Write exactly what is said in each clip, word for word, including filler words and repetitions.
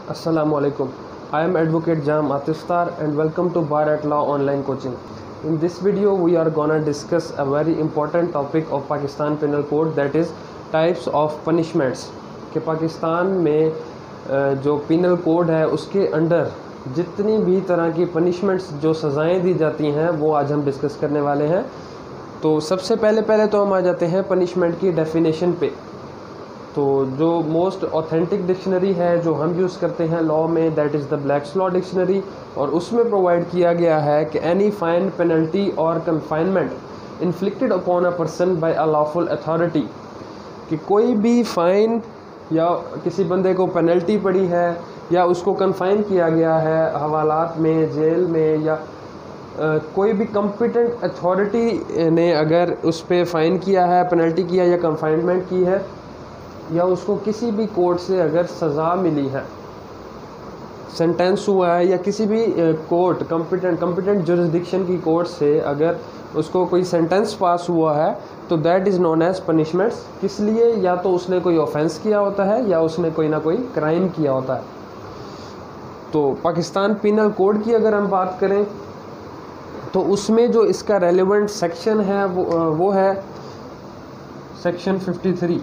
Assalamualaikum. I am Advocate Jam Atistar and welcome to Bar at Law online coaching. In this video we are gonna discuss a very important topic of Pakistan Penal Code, that is types of punishments. कि पाकिस्तान में जो penal code है उसके under जितनी भी तरह की punishments जो सज़ाएं दी जाती हैं वो आज हम डिस्कस करने वाले हैं। तो सबसे पहले पहले तो हम आ जाते हैं punishment की डेफिनेशन पे। तो जो मोस्ट ऑथेंटिक डिक्शनरी है जो हम यूज़ करते हैं लॉ में, that is the Black's law dictionary, और उसमें प्रोवाइड किया गया है कि एनी फाइन पेनल्टी और confinement inflicted upon a person by a lawful authority, कि कोई भी फ़ाइन या किसी बंदे को पेनल्टी पड़ी है या उसको कन्फाइन किया गया है हवालात में, जेल में, या आ, कोई भी कॉम्पिटेंट अथॉरिटी ने अगर उस पर फ़ाइन किया है, पेनल्टी किया या कन्फाइनमेंट की है, या उसको किसी भी कोर्ट से अगर सज़ा मिली है, सेंटेंस हुआ है, या किसी भी कोर्ट कॉम्पिटेंट कॉम्पिटेंट जुरिस्डिक्शन की कोर्ट से अगर उसको कोई सेंटेंस पास हुआ है, तो that is known as punishments. किस लिए? या तो उसने कोई ऑफेंस किया होता है या उसने कोई ना कोई क्राइम किया होता है। तो पाकिस्तान पिनल कोड की अगर हम बात करें तो उसमें जो इसका रेलेवेंट सेक्शन है वो वो है section fifty three.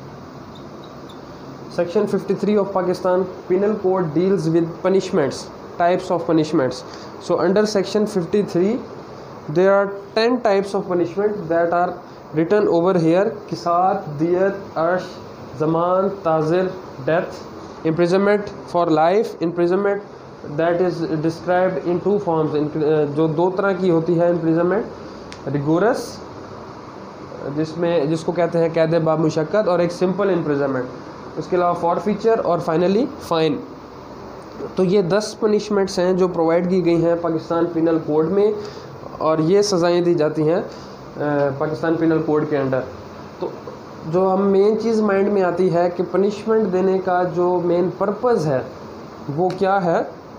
Section fifty-three of Pakistan Penal Code deals with punishments, types of punishments. So under Section fifty-three, there are ten types of punishment that are written over here: Qisas, Diyat, Arsh, Zaman, Tazir, death, imprisonment for life, imprisonment that is described in two forms. जो दो तरह की होती है imprisonment, rigorous जिसमें जिसको कहते हैं कैद बामुशक्कत, और एक सिंपल imprisonment, उसके अलावा फॉरफीचर, और फाइनली फ़ाइन। तो ये दस पनिशमेंट्स हैं जो प्रोवाइड की गई हैं पाकिस्तान पिनल कोड में, और ये सज़ाएं दी जाती हैं पाकिस्तान पिनल कोड के अंडर। तो जो हम मेन चीज़ माइंड में आती है कि पनिशमेंट देने का जो मेन पर्पज़ है वो क्या है।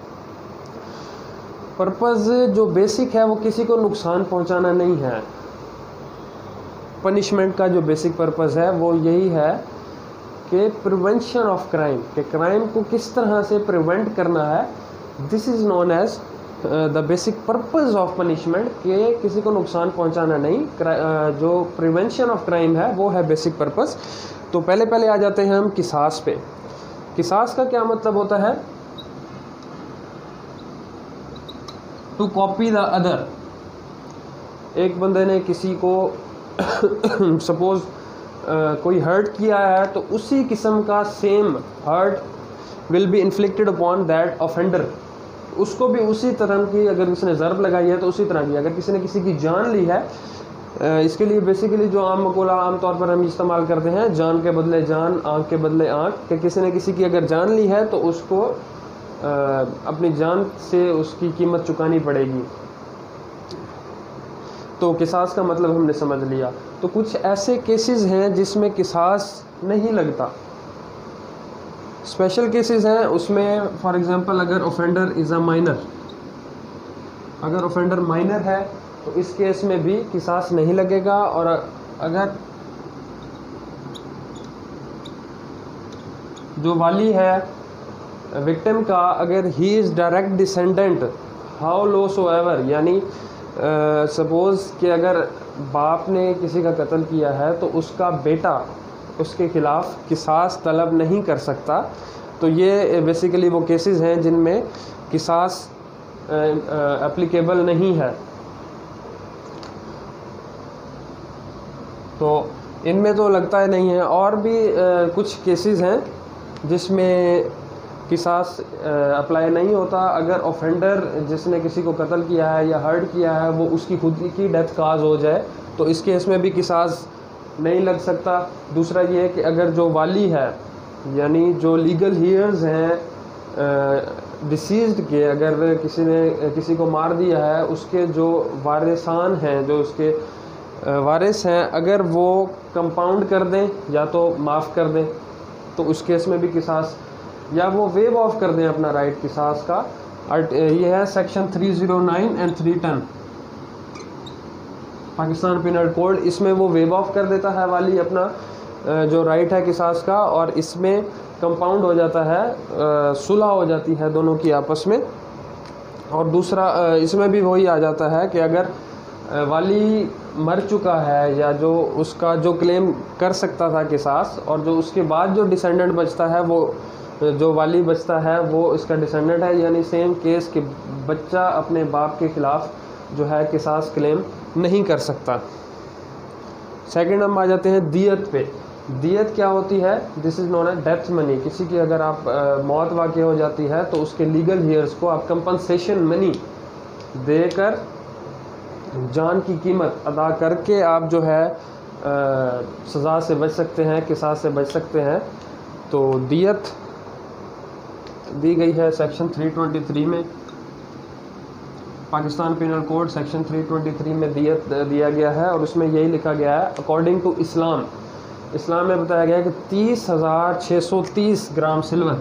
पर्पज़ जो बेसिक है वो किसी को नुकसान पहुंचाना नहीं है। पनिशमेंट का जो बेसिक पर्पज़ है वो यही है कि प्रिवेंशन ऑफ क्राइम, कि क्राइम को किस तरह से प्रिवेंट करना है। This is known as the basic purpose of punishment, कि किसी को नुकसान पहुंचाना नहीं। uh, जो प्रिवेंशन ऑफ क्राइम है वो है बेसिक पर्पस। तो पहले पहले आ जाते हैं हम किसास पे। किसास का क्या मतलब होता है? To copy the other. एक बंदे ने किसी को सपोज Uh, कोई हर्ट किया है तो उसी किस्म का same hurt will be inflicted upon that offender. उसको भी उसी तरह की, अगर किसी ने ज़रब लगाई है तो उसी तरह की। अगर किसी ने किसी की जान ली है, uh, इसके लिए बेसिकली जो आम मकूला आम तौर पर हम इस्तेमाल करते हैं, जान के बदले जान, आँख के बदले आँख, कि किसी ने किसी की अगर जान ली है तो उसको uh, अपनी जान से उसकी कीमत चुकानी पड़ेगी। तो किसास का मतलब हमने समझ लिया। तो कुछ ऐसे केसेस हैं जिसमें किसास नहीं लगता, स्पेशल केसेस हैं उसमें। फॉर एग्जांपल अगर ऑफेंडर इज़ अ माइनर, अगर ऑफेंडर माइनर है तो इस केस में भी किसास नहीं लगेगा। और अगर जो वाली है विक्टिम का, अगर he is direct descendant how low so ever, यानी सपोज़ uh, कि अगर बाप ने किसी का कत्ल किया है तो उसका बेटा उसके ख़िलाफ़ किसास तलब नहीं कर सकता। तो ये बेसिकली वो केसेस हैं जिनमें किसास एप्लीकेबल uh, uh, नहीं है। तो इनमें तो लगता है नहीं है। और भी uh, कुछ केसेस हैं जिसमें किसास अप्लाई नहीं होता। अगर ऑफेंडर जिसने किसी को कत्ल किया है या हर्ट किया है वो उसकी खुद की डेथ काज हो जाए तो इस केस में भी किसास नहीं लग सकता। दूसरा ये है कि अगर जो वाली है, यानी जो लीगल हीयर्स हैं डिसीज्ड के, अगर किसी ने किसी को मार दिया है, उसके जो वारिसान हैं, जो उसके वारिस हैं, अगर वो कंपाउंड कर दें या तो माफ़ कर दें तो उस केस में भी किसास, या वो वेव ऑफ कर दें अपना राइट किसास का। ये है section three zero nine and three ten Pakistan penal code. इसमें वो वेव ऑफ कर देता है वाली अपना जो राइट है किसास का, और इसमें कंपाउंड हो जाता है, सुलह हो जाती है दोनों की आपस में। और दूसरा इसमें भी वही आ जाता है कि अगर वाली मर चुका है या जो उसका जो क्लेम कर सकता था किसास, और जो उसके बाद जो डिसेंडेंट बचता है वो जो वाली बचता है वो इसका डिसेंडेंट है, यानी सेम केस कि बच्चा अपने बाप के खिलाफ जो है किसास क्लेम नहीं कर सकता। सेकंड हम आ जाते हैं दियत पे। दियत क्या होती है? This is known as death money. किसी की अगर आप आ, मौत वाक़ई हो जाती है तो उसके लीगल हेयर्स को आप कंपनसेशन मनी देकर जान की कीमत अदा करके आप जो है सज़ा से बच सकते हैं, किसास से बच सकते हैं। तो दियत दी गई है सेक्शन तीन सौ तेईस में, पाकिस्तान पिनल कोड सेक्शन तीन सौ तेईस में दियत दिया गया है, और उसमें यही लिखा गया है अकॉर्डिंग टू इस्लाम। इस्लाम में बताया गया है कि तीस हज़ार छः सौ तीस ग्राम सिल्वर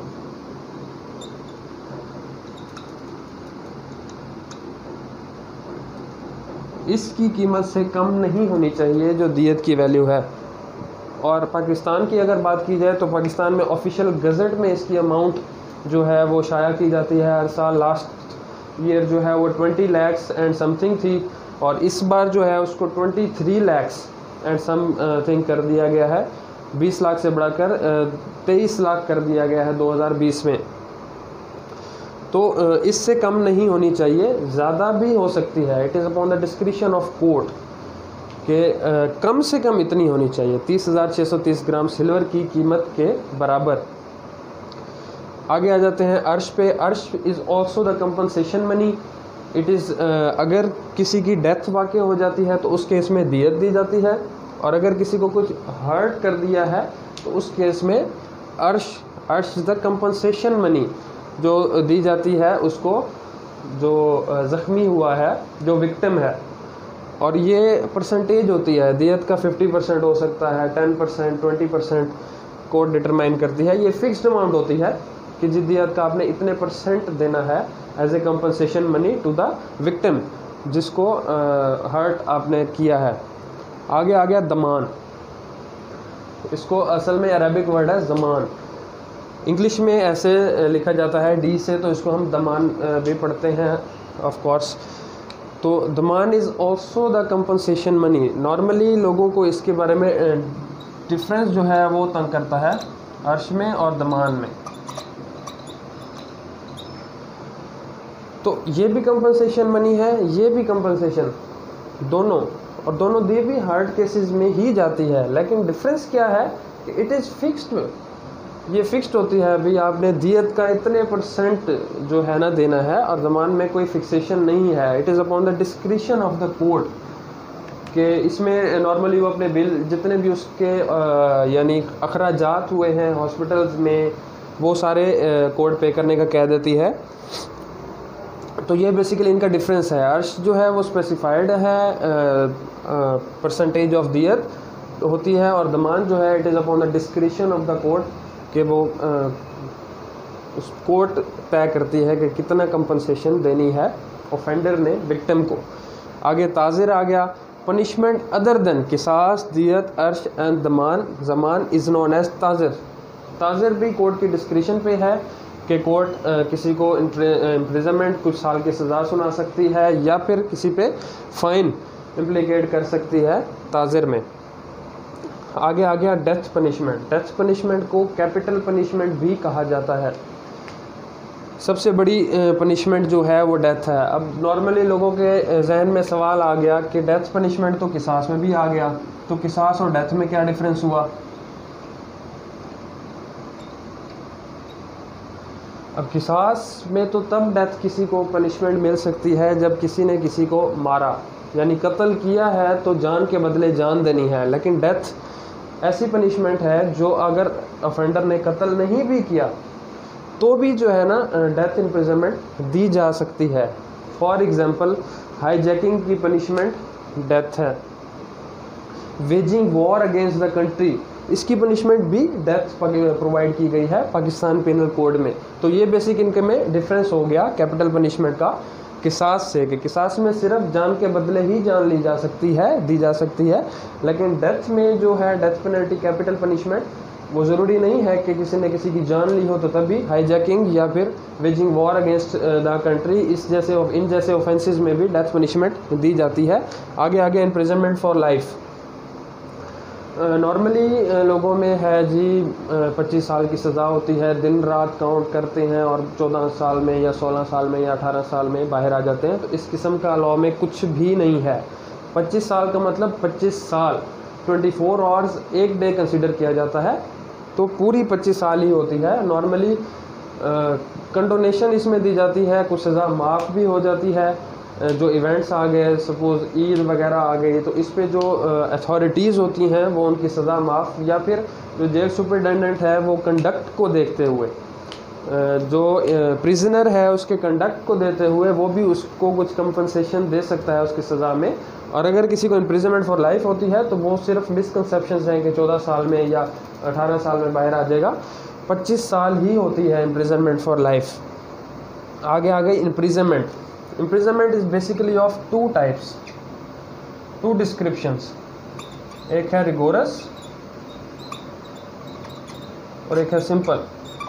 इसकी कीमत से कम नहीं होनी चाहिए जो दियत की वैल्यू है। और पाकिस्तान की अगर बात की जाए तो पाकिस्तान में ऑफिशियल गज़ट में इसकी अमाउंट जो है वो शाया की जाती है हर साल। लास्ट ईयर जो है वो ट्वेंटी लैक्स एंड समथिंग थी, और इस बार जो है उसको twenty three lakhs and something कर दिया गया है। बीस लाख से बढ़ाकर तेईस लाख कर दिया गया है दो हज़ार बीस में। तो इससे कम नहीं होनी चाहिए, ज़्यादा भी हो सकती है। It is upon the discretion of court के कम से कम इतनी होनी चाहिए, तीस हज़ार छः सौ तीस ग्राम सिल्वर की कीमत के बराबर। आगे आ जाते हैं अर्श पे। अर्श is also the compensation money. It is अगर किसी की डेथ वाक़ई हो जाती है तो उस केस में दियत दी जाती है, और अगर किसी को कुछ हर्ट कर दिया है तो उस केस में अर्श अर्श इज़ द कंपनसेशन मनी जो दी जाती है उसको जो ज़ख्मी हुआ है, जो विक्टिम है। और ये परसेंटेज होती है, दियत का पचास परसेंट हो सकता है, दस परसेंट, बीस परसेंट कोर्ट डिटरमाइन करती है। ये फिक्स्ड अमाउंट होती है कि जिस दियत का आपने इतने परसेंट देना है as a compensation money to the victim जिसको हर्ट आपने किया है। आगे आ गया दमान। इसको असल में अरबिक वर्ड है ज़मान, इंग्लिश में ऐसे लिखा जाता है डी से, तो इसको हम दमान भी पढ़ते हैं ऑफ कोर्स। तो दमान is also the compensation money. Normally लोगों को इसके बारे में डिफरेंस जो है वो तंग करता है अर्श में और दमान में। तो ये भी कंपनसेशन मनी है, ये भी कंपनसेशन, दोनों, और दोनों दी भी हार्ड केसेस में ही जाती है। लेकिन डिफरेंस क्या है कि इट इज़ फिक्स्ड, ये फिक्स्ड होती है। अभी आपने दियत का इतने परसेंट जो है ना देना है, और ज़मान में कोई फिक्सेशन नहीं है। It is upon the discretion of the court कि इसमें नॉर्मली वो अपने बिल जितने भी उसके यानी अखराजात हुए हैं हॉस्पिटल्स में वो सारे कोर्ट पे करने का कह देती है। तो ये बेसिकली इनका डिफरेंस है। अर्श जो है वो स्पेसिफाइड है परसेंटेज ऑफ दियत होती है, और दमान जो है it is upon the discretion of the court कि वो आ, उस कोर्ट तय करती है कि कितना कंपनसेशन देनी है ऑफेंडर ने विक्टिम को। आगे ताज़िर आ गया। पनिशमेंट अदर देन किसास, दियत, अर्श एंड दमान ज़मान इज़ नोन एज ताज़िर। ताज़िर भी कोर्ट की डिस्क्रिशन पे है कि कोर्ट आ, किसी को इम्प्रिजनमेंट कुछ साल की सज़ा सुना सकती है या फिर किसी पे फ़ाइन इम्प्लीकेट कर सकती है ताज़िर में। आगे आ गया डेथ पनिशमेंट। डेथ पनिशमेंट को कैपिटल पनिशमेंट भी कहा जाता है। सबसे बड़ी पनिशमेंट जो है वो डेथ है। अब नॉर्मली लोगों के जहन में सवाल आ गया कि डेथ पनिशमेंट तो किसास में भी आ गया, तो किसास और डेथ में क्या डिफरेंस हुआ? अब किसास में तो तब डेथ किसी को पनिशमेंट मिल सकती है जब किसी ने किसी को मारा, यानी कत्ल किया है तो जान के बदले जान देनी है। लेकिन डेथ ऐसी पनिशमेंट है जो अगर ऑफेंडर ने कत्ल नहीं भी किया तो भी जो है ना डेथ इम्प्रिजनमेंट दी जा सकती है। फॉर एग्जांपल हाईजैकिंग की पनिशमेंट डेथ है। Waging war against the country, इसकी पनिशमेंट भी डेथ प्रोवाइड की गई है पाकिस्तान पिनल कोड में। तो ये बेसिक इनके में डिफरेंस हो गया कैपिटल पनिशमेंट का किसास से, कि किसास में सिर्फ जान के बदले ही जान ली जा सकती है दी जा सकती है, लेकिन डेथ में जो है डेथ पेनल्टी कैपिटल पनिशमेंट वो ज़रूरी नहीं है कि किसी ने किसी की जान ली हो तो तभी हाईजैकिंग या फिर waging war against the country, इस जैसे इन जैसे ऑफेंसेस में भी डेथ पनिशमेंट दी जाती है। आगे आगे imprisonment for life normally uh, लोगों में है जी पच्चीस साल की सज़ा होती है, दिन रात काउंट करते हैं और चौदह साल में या सोलह साल में या अठारह साल में बाहर आ जाते हैं। तो इस किस्म का लॉ में कुछ भी नहीं है। पच्चीस साल का मतलब पच्चीस साल चौबीस आवर्स एक डे कंसीडर किया जाता है, तो पूरी पच्चीस साल ही होती है। नॉर्मली कंडोनेशन इसमें दी जाती है, कुछ सज़ा माफ़ भी हो जाती है। जो इवेंट्स आ गए, सपोज़ ईद वगैरह आ गई, तो इस पे जो अथॉरिटीज़ होती हैं वो उनकी सज़ा माफ़, या फिर जो जेल सुपरिटेंडेंट है वो कंडक्ट को देखते हुए, जो प्रिजनर है उसके कंडक्ट को देते हुए वो भी उसको कुछ कंपनसेशन दे सकता है उसकी सज़ा में। और अगर किसी को इम्प्रिजनमेंट फॉर लाइफ होती है तो वो सिर्फ मिसकंसेप्शंस हैं कि चौदह साल में या अठारह साल में बाहर आ जाएगा। पच्चीस साल ही होती है इम्प्रिजनमेंट फॉर लाइफ। आगे आगे imprisonment imprisonment is basically of two types, two descriptions. एक है रिगोरस और एक है सिंपल।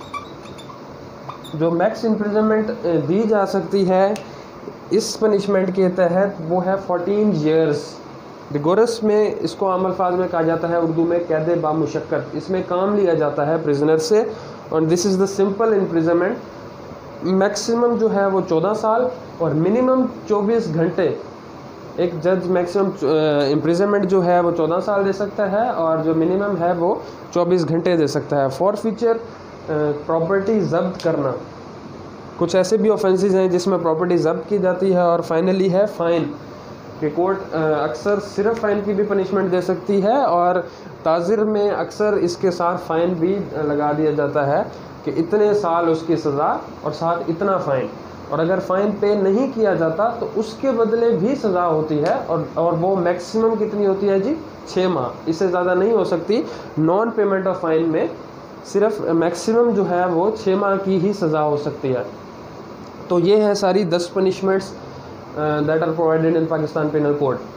जो मैक्स इम्प्रिजनमेंट दी जा सकती है इस पनिशमेंट के तहत वो है फोर्टीन ईयर्स। रिगोरस में इसको आम अल्फाज में कहा जाता है उर्दू में कैद बामुशक्कत। इसमें काम लिया जाता है प्रिजनर से। और this is the simple imprisonment. Maximum जो है वो चौदह साल और मिनिमम चौबीस घंटे। एक जज मैक्सिमम इम्प्रिजनमेंट जो है वो चौदह साल दे सकता है और जो मिनिमम है वो चौबीस घंटे दे सकता है। फॉर फीचर प्रॉपर्टी जब्त करना, कुछ ऐसे भी ऑफेंसेस हैं जिसमें प्रॉपर्टी जब्त की जाती है। और फाइनली है फ़ाइन, कि कोर्ट अक्सर सिर्फ फ़ाइन की भी पनिशमेंट दे सकती है और ताज़िर में अक्सर इसके साथ फ़ाइन भी लगा दिया जाता है कि इतने साल उसकी सज़ा और साथ इतना फ़ाइन। और अगर फ़ाइन पे नहीं किया जाता तो उसके बदले भी सज़ा होती है। और और वो मैक्सिमम कितनी होती है जी? छः माह, इससे ज़्यादा नहीं हो सकती। नॉन पेमेंट ऑफ फ़ाइन में सिर्फ मैक्सिमम जो है वो छः माह की ही सज़ा हो सकती है। तो ये है सारी दस punishments that are provided in Pakistan penal code.